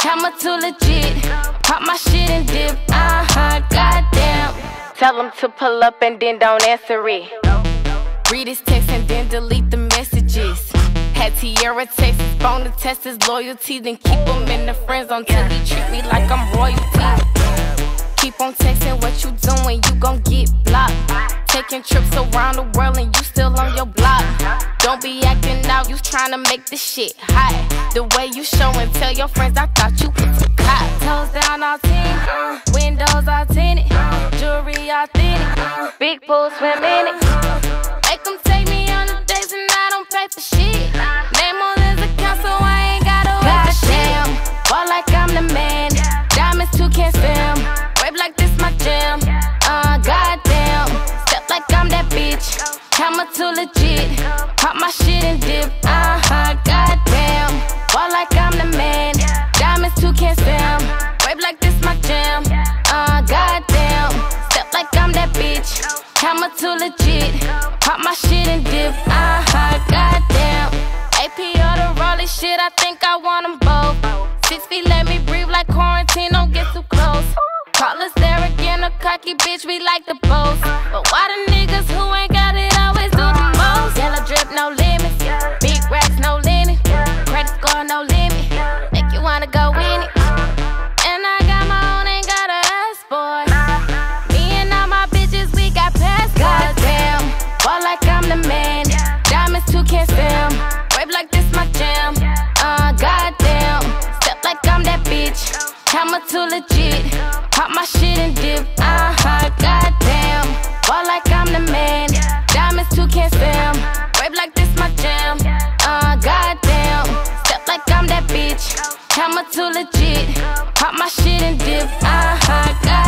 camera too legit. Pop my shit and dip, goddamn. Tell them to pull up and then don't answer it. Read his text and then delete the messages. Had Tiara text his phone to test his loyalty, then keep him in the friend zone till he treat me like I'm royalty. Keep on texting what you doing, you gon' get blocked. Taking trips around the world and you still on your block. Don't be acting out, you tryna make this shit hot. The way you show and tell your friends, I thought you was a cop. Toes down all 10, windows all tinted, jewelry authentic, big pool swim in it. Make them take me on the days and I don't pay for shit. Name on his account so I ain't gotta wait for shit. Ball like I'm the man, diamonds Toucan Sam. Grape like this my jam, goddamn. Step like I'm that bitch, camera too legit. Pop my shit and dip, goddamn. Ball like I'm the man, diamonds Toucan Sam. Grape like this my jam, goddamn. Step like I'm that bitch, camera too legit. Pop my shit and dip, goddamn. H.E.R the rollie shit, I think I want them both. 6 feet, let me breathe like quarantine, don't get too close. Call us Derk and a cocky bitch, we like the boast. But why the niggas who ain't got it always do the most? Yellow drip, no limits. Big racks, no limit. Credit score, no limit. Make you wanna go in it. And I got my own, ain't gotta ask, boy. Me and all my bitches, we got passports. Goddamn, ball like I'm the man. Diamonds Toucan Sam. Grape like this my jam. Goddamn, step like I'm that bitch. Camera too legit. Pop my shit and dip, goddamn. Ball like I'm the man. Diamonds Toucan Sam. Grape like this my jam, goddamn. Step like I'm that bitch. Camera too legit. Pop my shit and dip, goddamn.